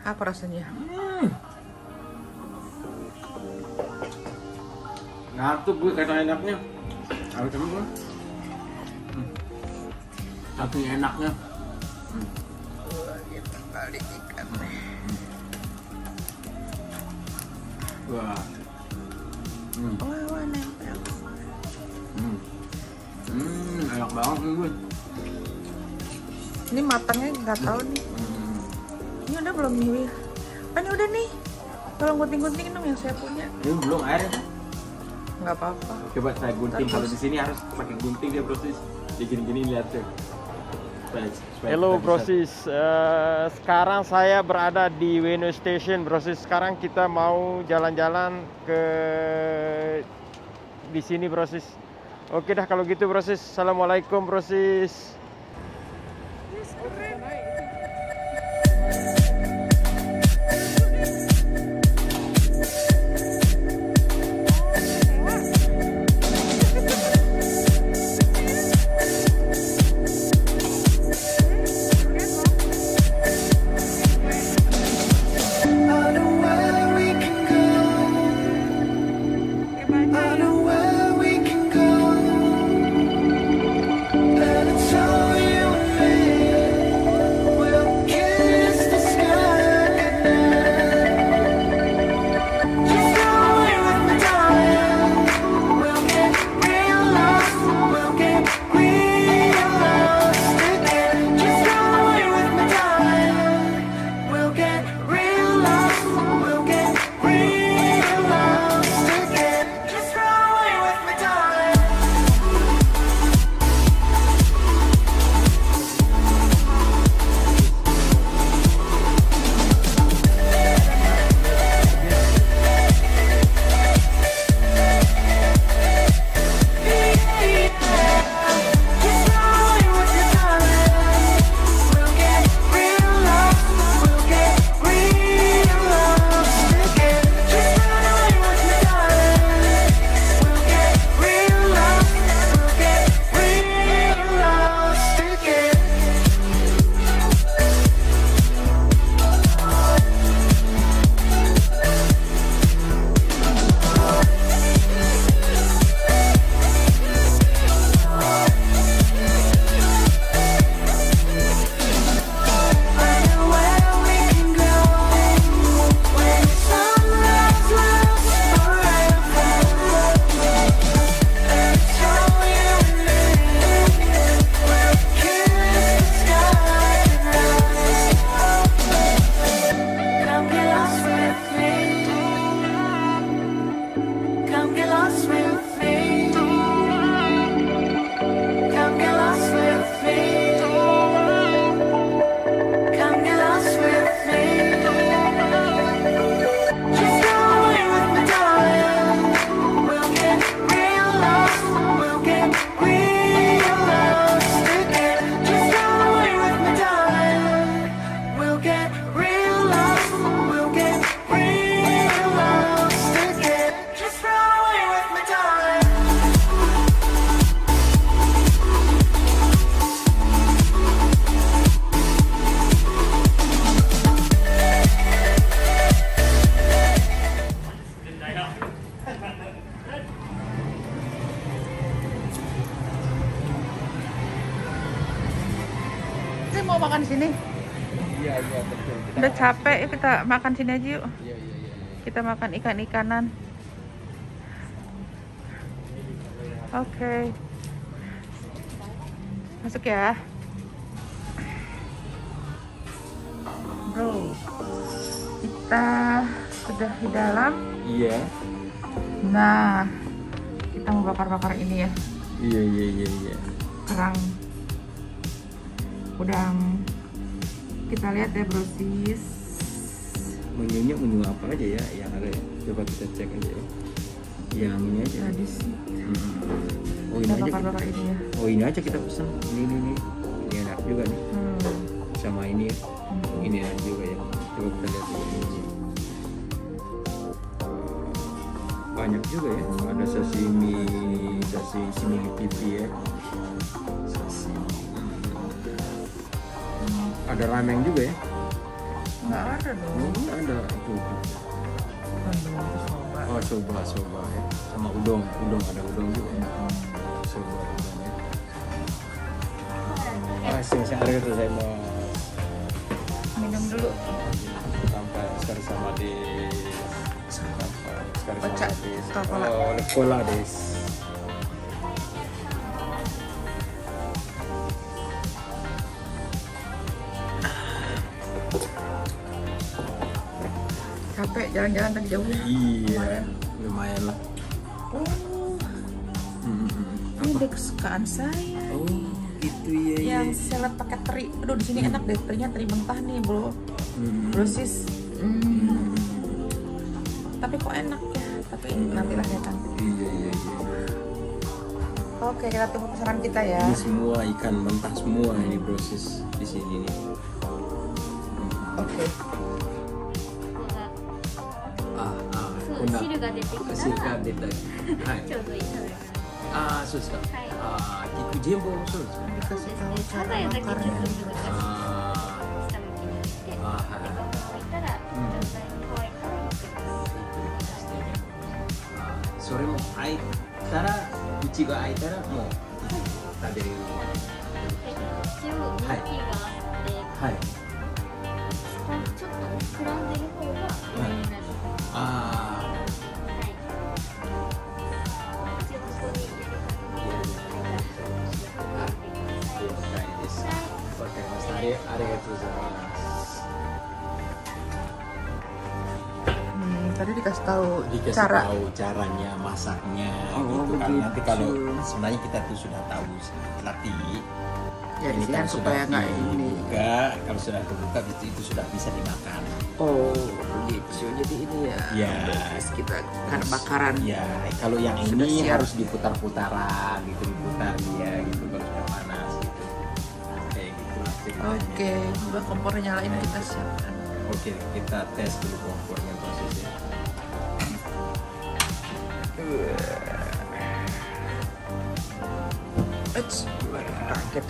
Apa rasanya? Ngantuk gue karena enaknya. Apa kamu gue? Saking enaknya. Kita balik ikan. Wah. Wah, nempel. Enak banget nih gue. Ini matangnya nggak tahu nih. Ini udah belum nih? Ini udah nih. Tolong gunting-gunting dong yang saya punya. Ini belum airnya. Nggak apa-apa. Coba saya gunting. Terus. Kalau di sini harus pakai gunting dia proses. Dia gini-gini lihat tuh. Halo Brosis, sekarang saya berada di Ueno Station Brosis. Sekarang kita mau jalan-jalan ke di sini Brosis. Oke dah kalau gitu Brosis. Assalamualaikum Brosis. Saya mau makan sini. Iya betul. Udah capek, yuk kita makan sini aja yuk. Iya. Kita makan ikan-ikanan. Oke. Masuk ya. Bro, kita sudah di dalam. Iya. Nah, kita mau bakar-bakar ini ya. Iya. Kerang udang. Kita lihat ya Brosis. Menu apa aja ya yang ada ya? Coba kita cek aja ya. Yang ini aja. Tradisi. Oh ini Kita aja. bakar-bakar ini ya. Oh ini aja kita pesan. Ini enak juga nih. Sama ini ya. Ini enak juga ya. Coba kita lihat ini. Banyak juga ya. Ada sashimi pipi ya. Ada ramen juga ya. Nggak ada dong. Nggak ada itu. Aduh, coba. Oh coba ya. Sama udang ada udang juga. Coba udang ya. Saya arigatou gozaimasu. Minum dulu. Sampai sekali sama di sekali Baca, sama di cola. cola des. Capek jalan-jalan tadi jauh. Iya, lumayan lah. Oh, ini deh kesukaan saya. Oh, gitu ya. Yang salad pakai teri. Aduh, di sini enak deh, terinya teri mentah nih, bro. Brosis. Tapi kok enak ya? Tapi nantilah ya kan. Iya. Oke, kita tunggu pesanan kita ya. Ini semua ikan mentah semua ini brosis di sini nih. Oke. そう汁が出てきたら汁が出た。はい。 ちょうどいい食べ物。 ああ、そうですか。 はいああ、全部そうですか。 Dikasih そう tahu ですね。サ cara ザエだけちょっと bakarnya. 難しい。 あ下向きに置いて、であ、はい。 ここ置いたら状態に乾いたらゆっくりそれも開いたら、内が開いたらもう食べれる。 一応人気があって、 はい。 ちょっと膨らんでる方が上になる。 ああ。 はい。一応ここに入れる感じで、 了解です。わかりました。ありがとうございます。 Tadi dikasih tahu Dikasih cara. tahu caranya masaknya Oh, gitu kan. begitu. Nanti kalau sebenarnya kita tuh sudah tahu, tapi Ya, ini di kan sini supaya nggak ini. dibuka. Kalau sudah terbuka itu sudah bisa dimakan. Oh, begitu. Jadi ini ya. Ya. Terus kita kan bakaran. Ya, kalau yang Sudah ini siap. harus diputar-putaran gitu, diputar ya gitu kalau sudah panas gitu. Kayak gitu lah ceritanya. Oke, udah kompornya nyalain, kita siapkan. Oke, kita tes dulu kompornya prosesnya. Kaget.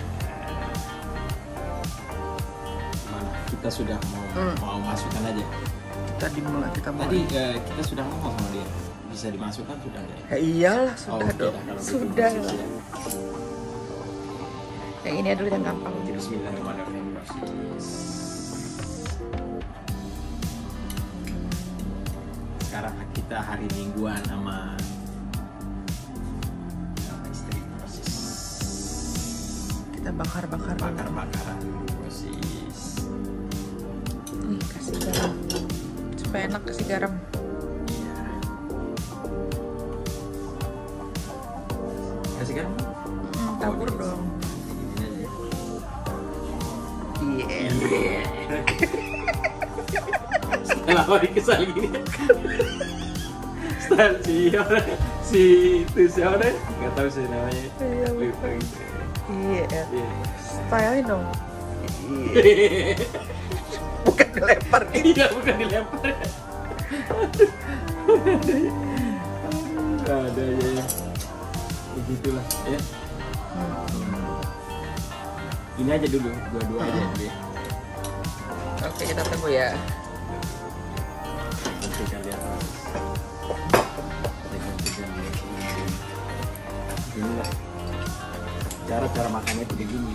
Mana? Kita sudah mau masukkan aja. Tadi mulai kita mau. Tadi kita sudah ngomong sama dia. Bisa dimasukkan sudah nggak? Ya iyalah, sudah Oke dong. dah, kalau gitu Sudah proses lah. ya. Yang ini dulu yang gampang. Bismillahirrahmanirrahim. Proses. Sekarang kita hari mingguan sama istri proses. Kita bakar-bakar. Bakar-bakaran proses. Nih, kasih garam. Supaya enak kasih garam. Iya. Kasih garam? Tabur gitu. dong. Ini aja. Iya. Setelah lama dikesal gini. Style si itu siapa deh? Nggak tahu sih namanya. Iya, Lupa lupa. gitu. Iya. Iya. Style dong. Iya. Bukan dilempar gitu. Iya, bukan dilempar. Ada ya. Begitulah ya. Ini aja dulu, dua-dua aja dulu ya. Oke, kita tunggu ya. Nanti kalian inilah cara makannya itu begini.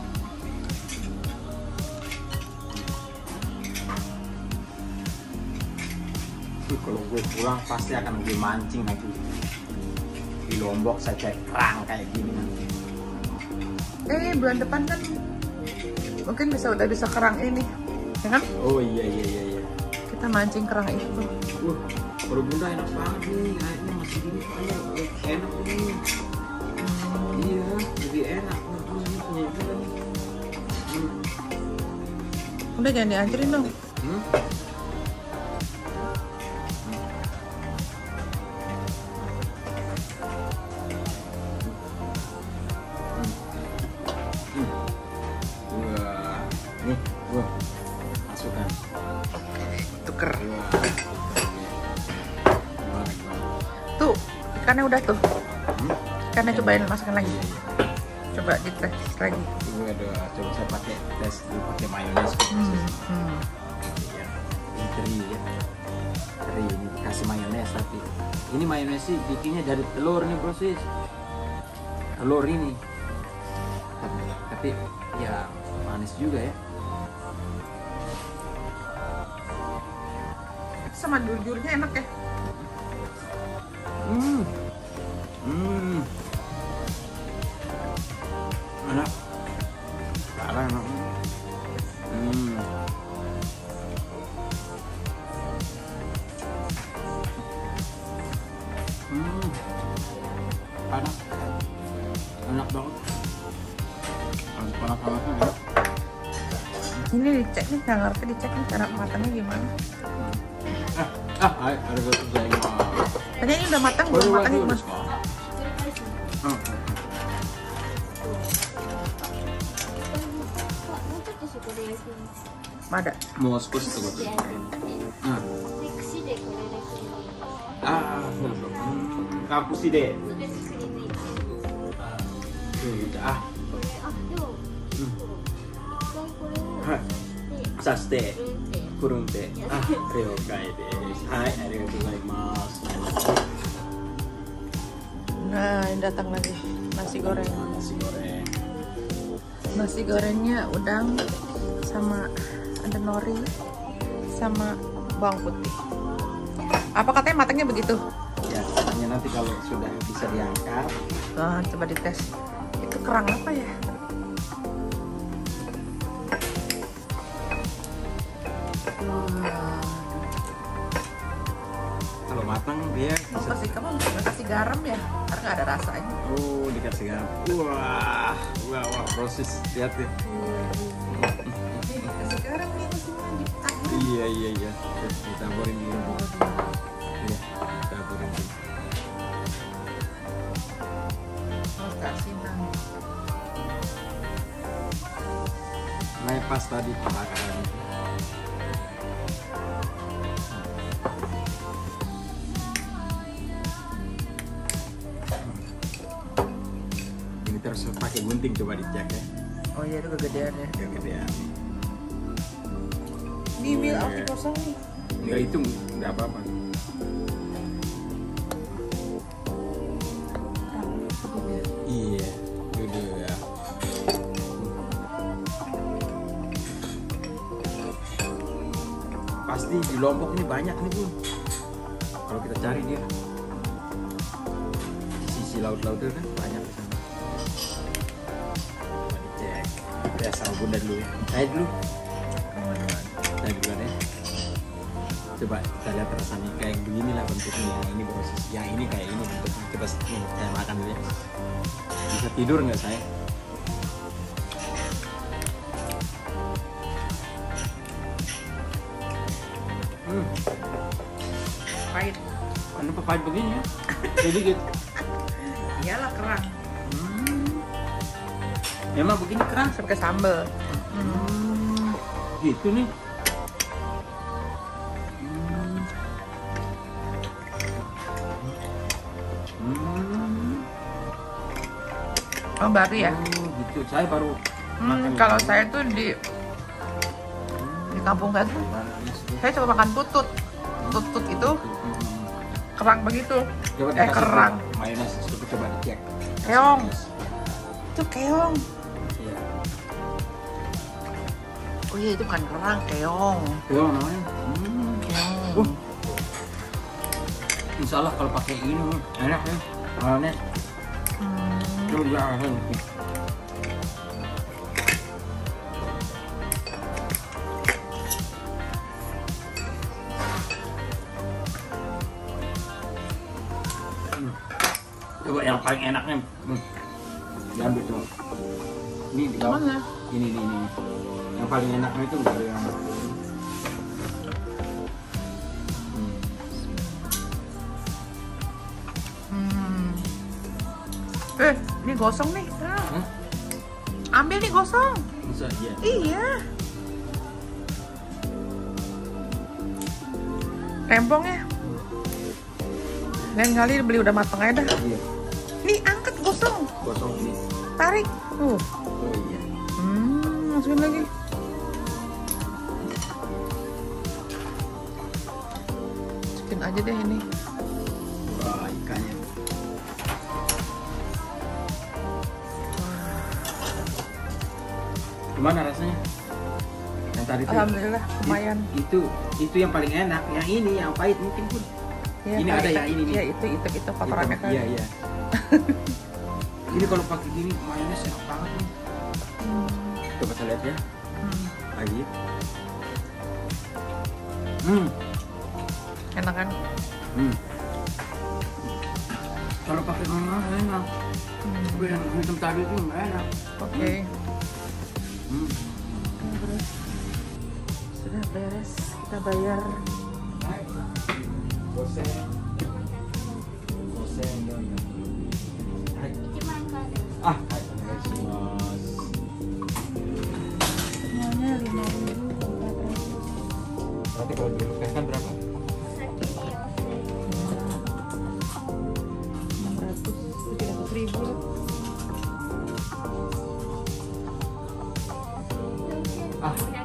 Kalau gue pulang pasti akan gue mancing nanti di Lombok, saya cari kerang kayak gini nanti. Bulan depan kan mungkin udah bisa kerang ini, ya kan? Oh iya. Kita mancing kerang itu. Kalau bunda enak banget nih, airnya masih gini soalnya enak nih. Iya, lebih enak. Ini punya bunda nih. Udah jangan dihancurin dong. Wah, nih, gua masukkan. Tuker. Wah, gimana? Tuh, ikannya udah tuh. Ikannya cobain masukkan lagi. Coba dites lagi. Coba saya pakai tes dulu pakai mayones. teri ya. Teri ini kasih mayones, tapi ini mayones sih bikinnya dari telur nih proses. Telur ini. Tapi ya manis juga ya. Sama jujurnya enak ya. Enak. Parah enak. Panas. Enak banget. Panas-panasnya ya. Ini dicek nih, nggak ngerti dicek nih cara matangnya gimana. Ayo, ada gue saya ini. Tanya ini udah matang belum, matangnya gimana? Ada. Mau skos itu gue. Kampus sih deh. Saste. Kurung teh. Ryokai desu. Hai, arigatou gozaimasu. Nah, ini datang lagi nasi goreng. Nasi goreng. Nasi gorengnya udang sama ada nori sama bawang putih. Apa katanya matangnya begitu? Ya, katanya nanti kalau sudah bisa diangkat. Nah, coba dites. Itu kerang apa ya? Kalau matang dia Oh, bisa. kamu nggak kasih garam ya? Karena nggak ada rasanya. Oh, dikasih garam. Wah, proses lihat ya. Kasih garam nih, kasih lagi. Iya. Ditamburin dulu. Iya, ditamburin dulu. Mau kasih nang. Naik pas tadi pembakaran. Ini terus pakai gunting, coba dicek ya. Oh iya, itu kegedean ya. Kegedean. Ini mil aku kosong nih. Enggak, itu enggak apa-apa. Iya, udah ya. Pasti di Lombok ini banyak nih Bun. Kalau kita cari dia di sisi laut-laut itu kan banyak di sana. Coba dicek. Ya sama Bunda dulu ya. Saya dulu. Saya duluan ya. Coba kita lihat rasanya kayak begini lah bentuknya. Ini proses. Yang ini kayak ini bentuknya. Coba nih, saya makan dulu ya. Bisa tidur nggak saya? Pahit. Kenapa pahit begini ya? Jadi gitu. Iyalah kerang. Memang begini keras. Pakai sambal. Gitu nih. Oh, baru ya? Oh, gitu. Saya baru makan. Kalau saya tuh di kampung saya tuh saya coba makan tutut. Tutut itu kerang begitu. Coba dikasih Kerang. Mayones itu coba dicek. Keong. Itu keong. Iya. Oh iya, itu bukan kerang, keong. Keong namanya. Keong. Insya Allah kalau pakai ini enak ya. Mayones. Coba diarahin. Coba yang paling enaknya diambil tuh. Ini di bawah. Mana? Ini. Yang paling enaknya itu dari yang Ini gosong nih. Hah? Ambil nih gosong. Bisa aja. Iya. Rempongnya. Lain kali beli udah matang aja dah. Iya. Nih angkat gosong. Gosong ini. Tarik. Oh iya. Masukin lagi. Habisin aja deh ini. Wah, ikannya. Gimana rasanya? Yang tadi tuh. Alhamdulillah lumayan. Itu yang paling enak. Yang ini yang pahit mungkin pun. Ya, Ini ada yang ini nih. Ya itu kotorannya kan. Iya, iya. Ini kalau pakai gini mayones enak banget nih. Coba saya lihat ya. Lagi. Enak kan? Kalau pakai mayones enak. Tapi yang hitam tadi itu nggak enak. Oke. Terus sudah beres, kita bayar. Semuanya 5.400. Nanti kalau dirupiahkan berapa? 700.000. Ah,